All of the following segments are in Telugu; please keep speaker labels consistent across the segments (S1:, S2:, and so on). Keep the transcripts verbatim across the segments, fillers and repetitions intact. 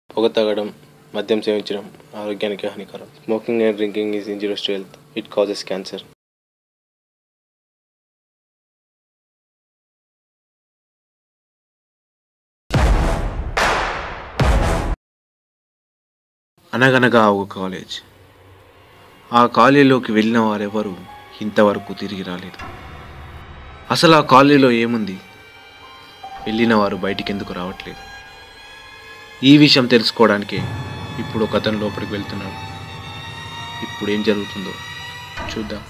S1: పొగ తాగడం, మద్యం సేవించడం ఆరోగ్యానికి హానికరం. Smoking and drinking is injurious to health. It causes cancer. అనగనగా ఒక కాలేజ్. ఆ కాలేజీలోకి వెళ్ళిన వారెవరూ ఇంతవరకు తిరిగి రాలేదు. అసలు ఆ కాలేజీలో ఏముంది? వెళ్ళిన వారు బయటికి ఎందుకు రావట్లేదు? ఈ విషయం తెలుసుకోవడానికే ఇప్పుడు ఒక అతను లోపలికి వెళ్తున్నాడు. ఇప్పుడు ఏం జరుగుతుందో చూద్దాం.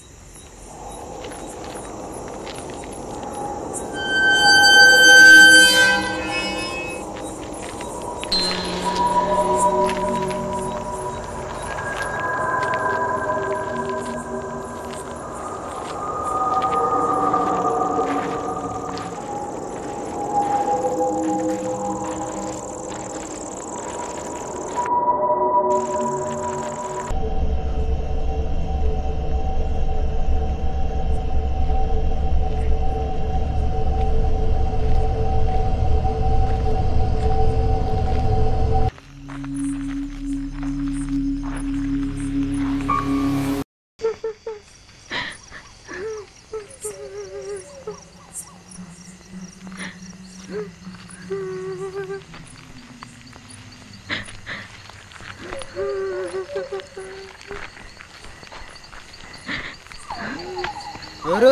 S2: ఎవరు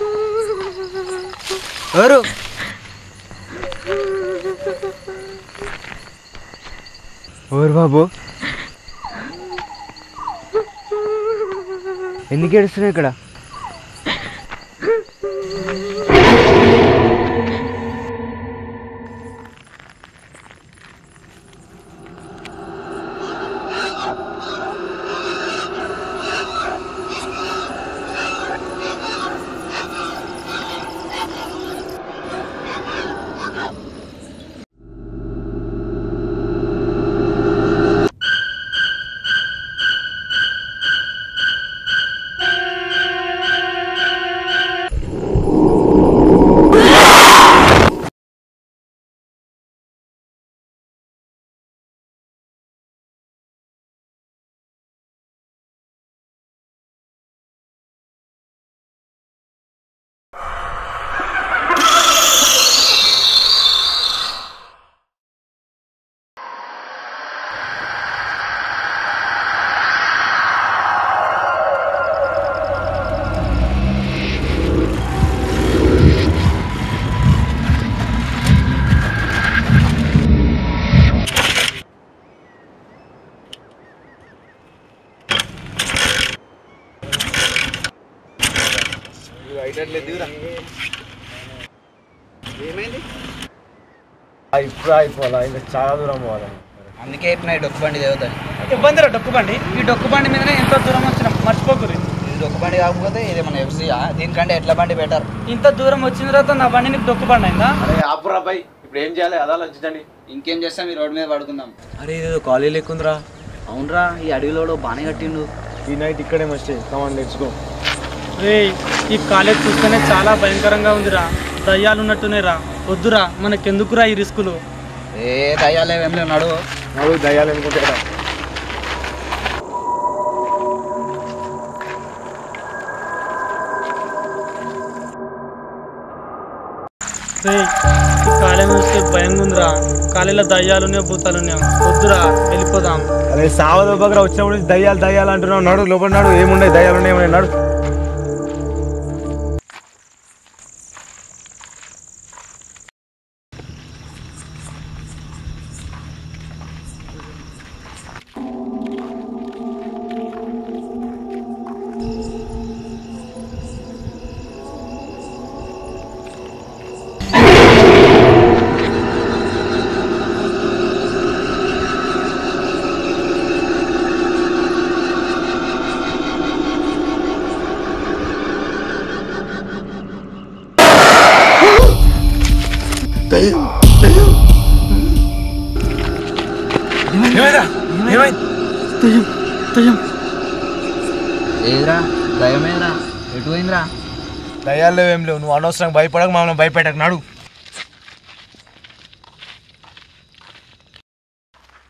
S2: ఎవరు ఎవరు బాబు? ఎందుకు ఏడుస్తున్నావు ఇక్కడ?
S3: ఏమైంది?
S2: ఇప్పుడు అయిపోవాలా? ఇంకా చాలా దూరం పోవాలి.
S3: అందుకే ఇప్పుడు డొక్కు బండి దేవతాను.
S4: ఇబ్బంది రా డొక్కు బండి. ఈ డొక్కు బండి మీదనే ఎంత దూరం వచ్చినాం, మర్చిపోకూరి.
S3: ఇది డొక్కు బండి కాకపోతే ఇది మన ఎఫ్సీయా? దీనికంటే ఎట్లా బండి బెటర్.
S4: ఇంత దూరం వచ్చిన తర్వాత నా బండి నీకు డొక్కు బండి అయిందా?
S1: అరే ఆపురా బాయ్, ఇప్పుడు ఏం చేయాలి? అదా లంచండి.
S3: ఇంకేం చేస్తాం, ఈ రోడ్డు మీద పడుకుందాం.
S2: అరే ఇది కాలేజ్ లేకుందిరా.
S3: అవునరా, ఈ అడవిలో బాగానే కట్టిండు.
S2: ఈ నైట్ ఇక్కడే మస్ట్ కమాన్ లెట్స్ గో.
S4: రే ఈ కాలేజ్ చూస్తేనే చాలా భయంకరంగా ఉందిరా. దయ్యాలు ఉన్నట్టునే రా. వద్దురా, మనకెందుకురా ఈ రిస్కులు?
S3: ఏ దయ్యాలు ఏం లేవు, నడు
S2: నడు. దయ్యాలు అనుకుంటారా?
S4: రే ఈ కాలేజ్ చూస్తే భయంగా ఉందిరా. కాలేజీలో దయ్యాలునే భూతాలునే. వద్దురా, వెళ్ళిపోదాం.
S2: అరే సావద దగ్గర వచ్చినప్పుడు దయ్యాలు దయ్యాలు అంటున్నావు. నడు లోపల నడు. ఏముండే దయ్యాలు ఉన్నాయి, నడు.
S3: ఏదిరా దయమేరా? ఎటు పోయిందిరా?
S2: దయ్యాలు ఏం లేవు. నువ్వు అనవసరంగా భయపడక మమ్మల్ని భయపెట్టకు. నాడు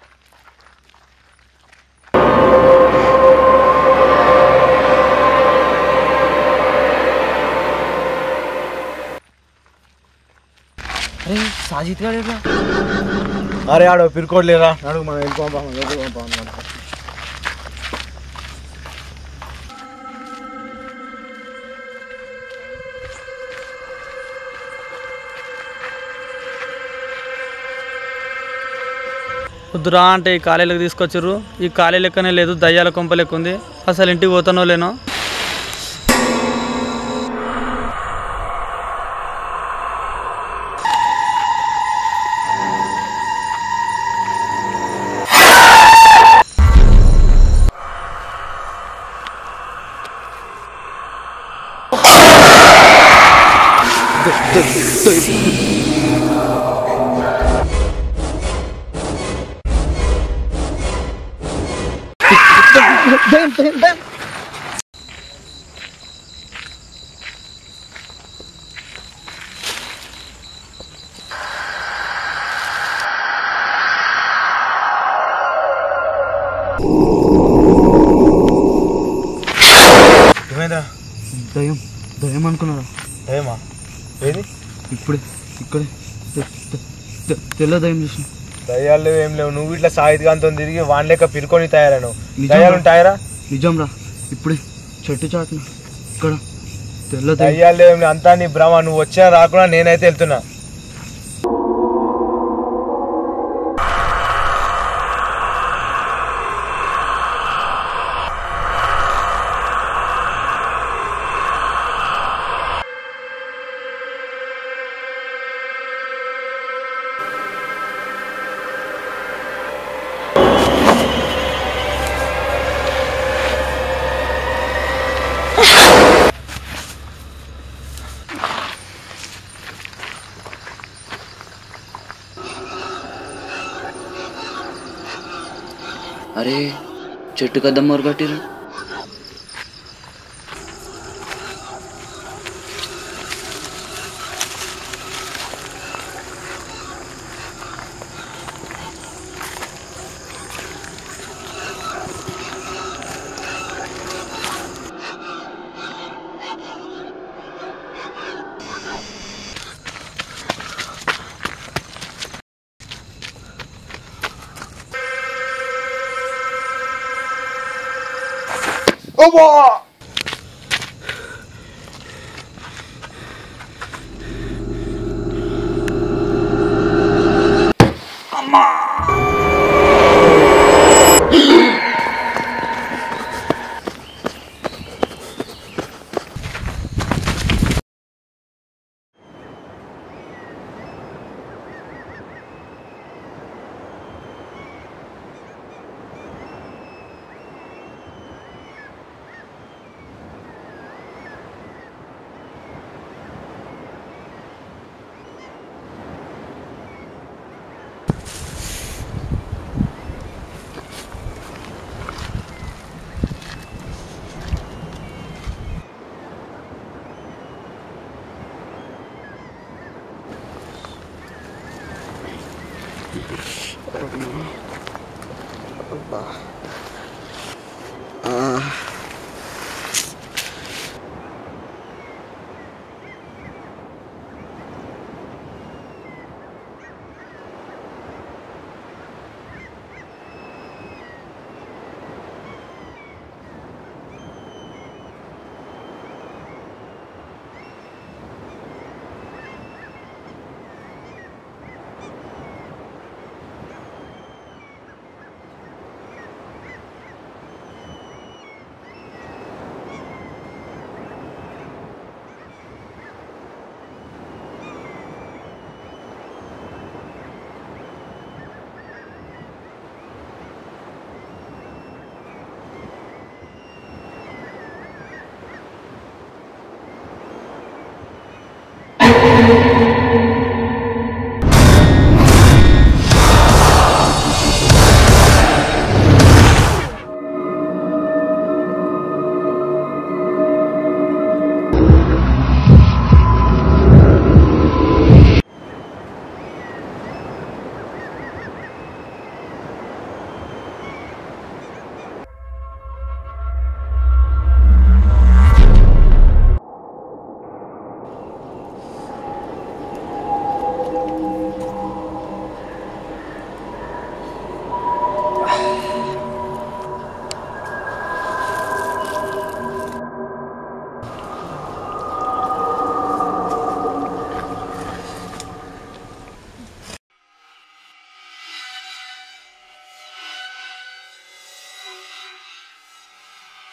S3: సాజిత్ గారు ఎట్లా?
S2: అరే ఆడో పిరుకోట్లేరా అడుగు మనం వెళ్ళిపోతాం.
S4: వద్దురా అంటే ఈ కాలేజీలకు తీసుకొచ్చారు. ఈ కాలేజీ లెక్కనే లేదు, దయ్యాల కొంప లెక్క ఉంది. అసలు ఇంటికి పోతానో లేనో.
S2: ఏమైందా?
S3: దయ్యం దయ్యం అనుకున్నారా?
S2: దయ్యమా? ఏది?
S3: ఇప్పుడే ఇక్కడే తెల్ల దయ్యం చూసిన.
S2: దయ్యాలు లేవు ఏం లేవు. నువ్వు ఇట్లా సాయిత్ గాంతో తిరిగి వాన్ లెక్క పిరుకొని తయారాను.
S3: నిజం
S2: దయ్యాలు
S3: రా.
S2: ఉంటాయరా?
S3: నిజం రా, ఇప్పుడే చెట్టు చాటున ఇక్కడ తెల్ల దయ్యం.
S2: దయ్యాలు లేవు అంతా నీ భ్రమ. నువ్వు వచ్చినా రాకుండా నేనైతే వెళ్తున్నా.
S3: అరే చెట్టు కద్దం మొరగట్టిరు.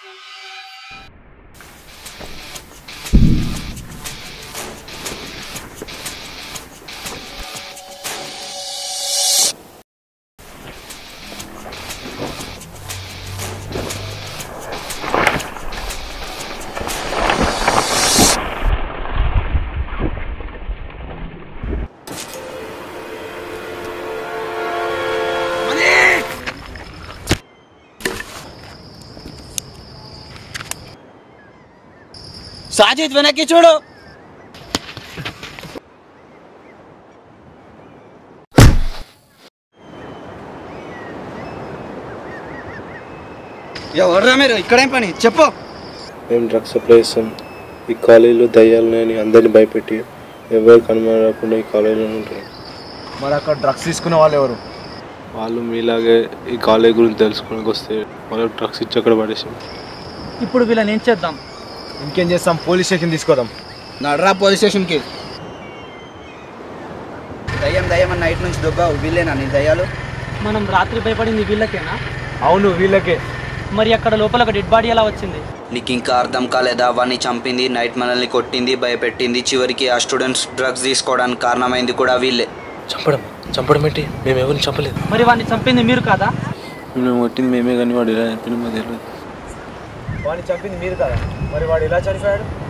S3: సాజిద్ వెనక్కి చూడు. ఎవర్రా మీరు? ఇక్కడేం పని చెప్పు.
S5: మేము డ్రగ్స్ సప్లై చేస్తాం. ఈ కాలేజీలో దయ్యాలున్నాయని అందరిని భయపెట్టి ఎవరికి అనుమానం రాకుండా ఈ కాలేజీలో ఉంటారు.
S2: మరి అక్కడ డ్రగ్స్ తీసుకునే వాళ్ళు ఎవరు?
S5: వాళ్ళు మీలాగే ఈ కాలేజ్ గురించి తెలుసుకోవడానికి వస్తే వాళ్ళకి డ్రగ్స్ ఇచ్చి అక్కడ పడేసాం.
S4: ఇప్పుడు వీళ్ళని ఏం చేద్దాం?
S2: ఇంకేం చేస్తాం? పోలీస్ స్టేషన్ తీసుకోదాం.
S3: నడరా పోలీస్ స్టేషన్కి. దయ్యం దయ్యం అని నైట్ నుంచి దొబ్బావు, వీళ్ళేనా నీ దయ్యాలు?
S4: మనం రాత్రి భయపడింది వీళ్ళకేనా?
S2: అవును వీళ్ళకే.
S4: మరి అక్కడ లోపల ఒక డెడ్ బాడీ ఎలా వచ్చింది?
S6: నీకు ఇంకా అర్థం కాలేదా? వాడిని చంపింది, నైట్ మనల్ని కొట్టింది, భయపెట్టింది, చివరికి ఆ స్టూడెంట్స్ డ్రగ్స్ తీసుకోవడానికి కారణమైంది కూడా వీళ్ళే.
S5: చంపడం చంపడం ఏంటి? మేము ఎవరిని చంపలేదు.
S4: మరి వాడిని చంపింది మీరు కాదా?
S5: మేము కొట్టింది మేమే కానీ వాడు ఎలా చంపిన మాకు తెలియదు.
S2: వాడిని చంపింది మీరు కదా, మరి వాడు ఎలా చనిపోయాడు?